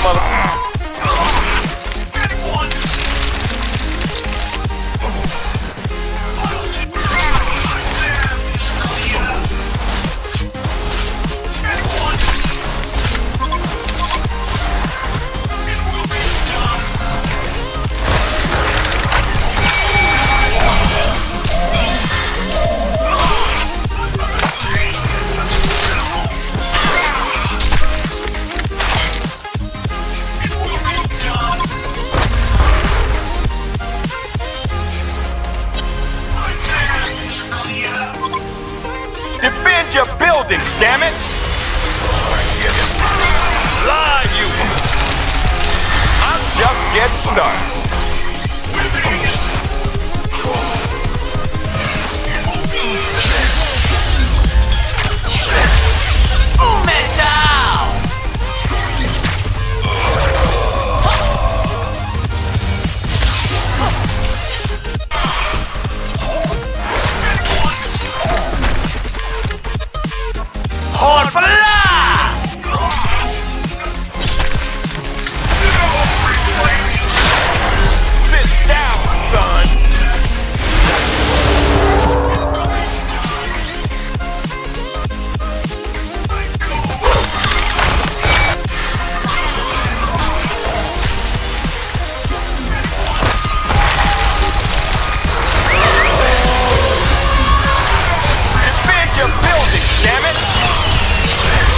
mother... Defend your buildings, damn it! Lie, you! I'm just getting started. Hold for life! Sit down, son! Defend your building, damn it!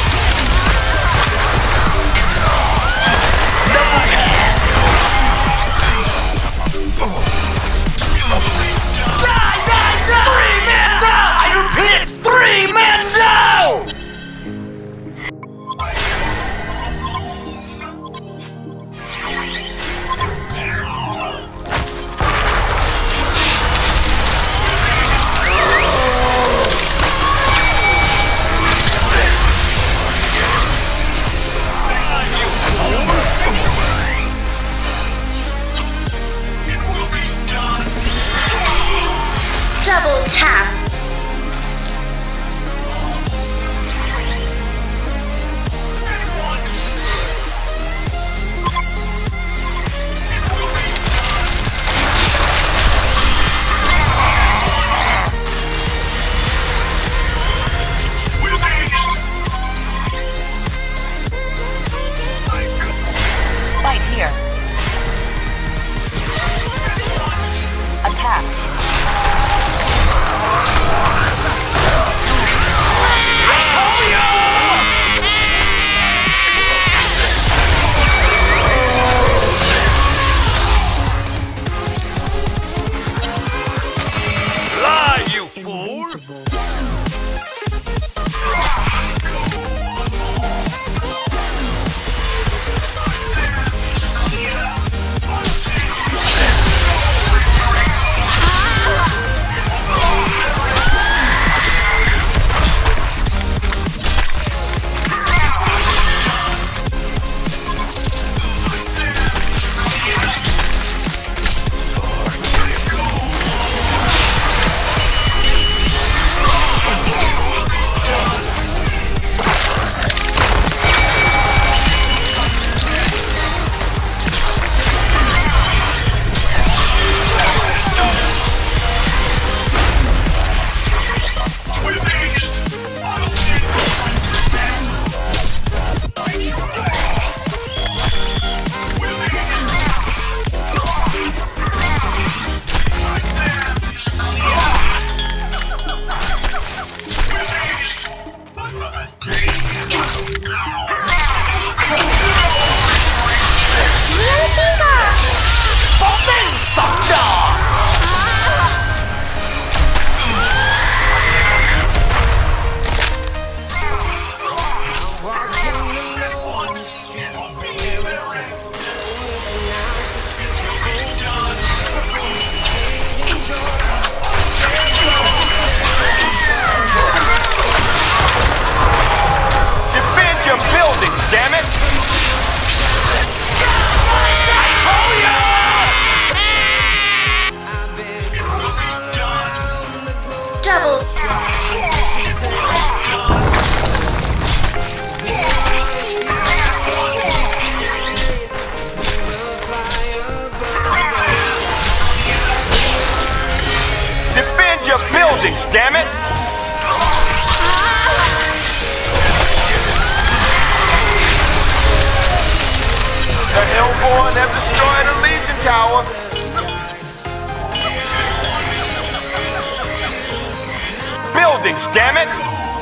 buildings, damn it!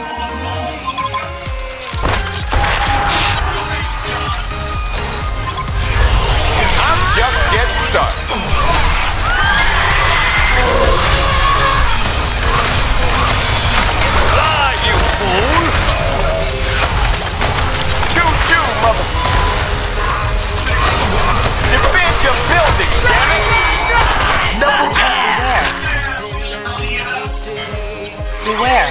I'm just getting started. Fly, you fool! Choo-choo, mother... Defend your buildings, damn it! Double tap! Beware!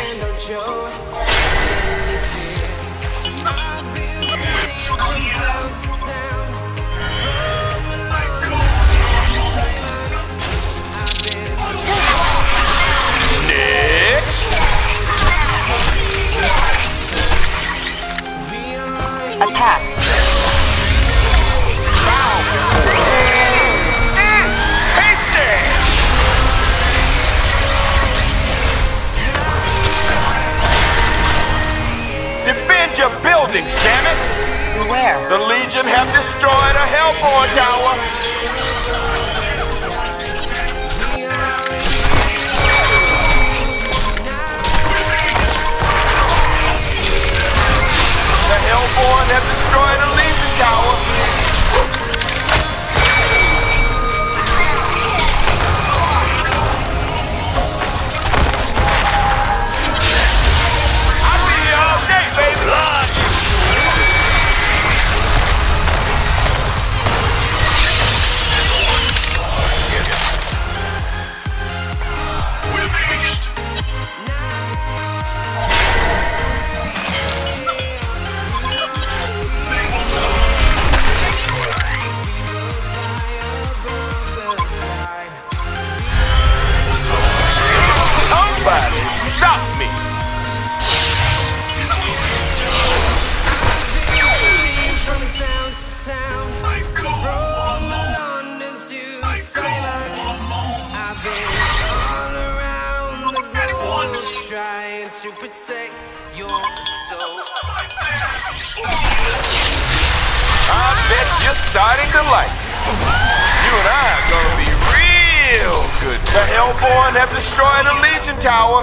Next! Attack! Hasty! Defend your buildings, damn it! Beware! The Legion have destroyed a Hellborn tower! The Hellborn have destroyed a Legion tower! I'll be here all day, baby! Lie, you! Somebody stop me! From town to town, from London to Simon, I've been all around the globe trying to protect your soul. I bet you're starting to like it. You and I are gonna be real good. The Hellborn have destroyed a Legion tower.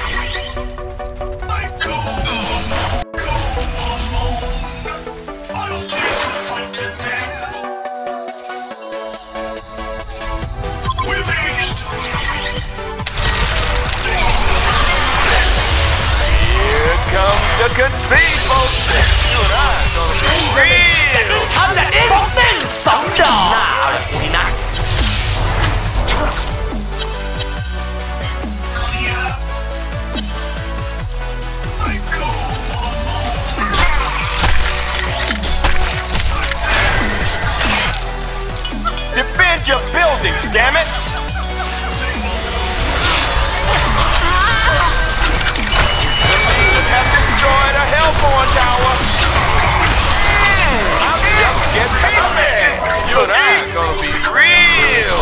Here comes the conceit, folks. You and I are gonna be real. ทำแบบนี้ผมเต้น2 ดอกหน้าเอาละกูนี่นะ Defend your buildings, damn it! The Legion have destroyed a Hellborn tower. I'm just getting started. You and I are gonna be real.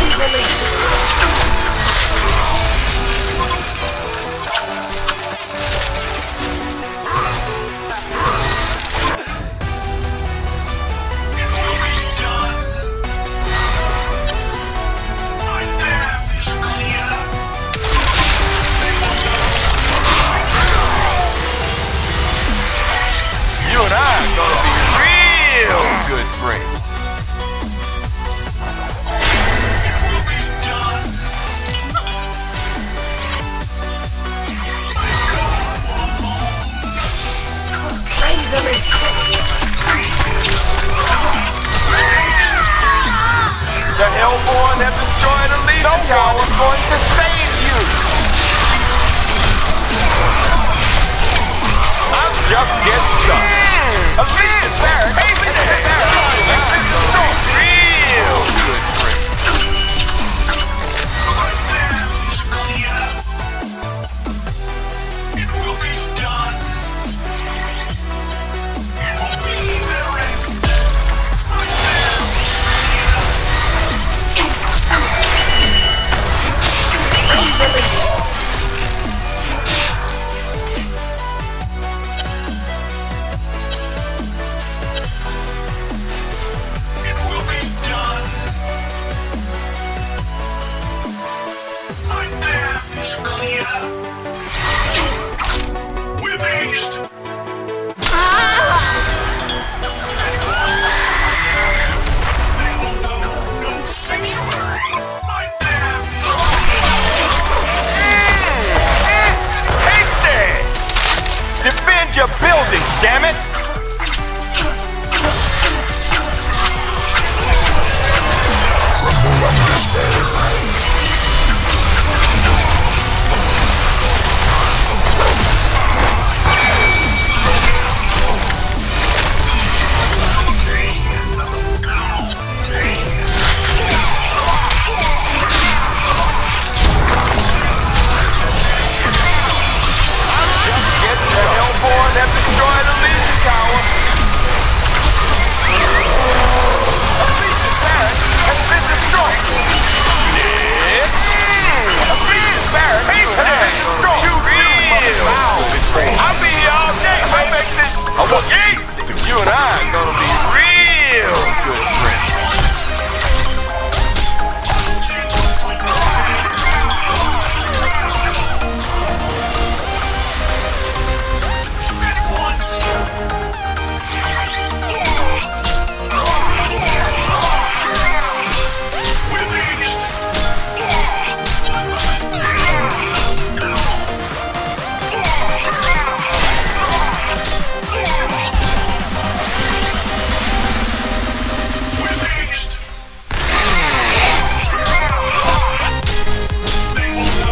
You and I are gonna be real good friends. The Hellborn have destroyed a Legion tower. No one is going to save you. I'm just getting started. A Legion barrack. Hey, Legion barrack. This is so real good friends. Defend your buildings, damn it! You and I are gonna be real good friends.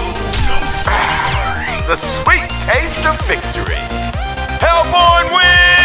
The sweet taste of victory. Hellbourne wins!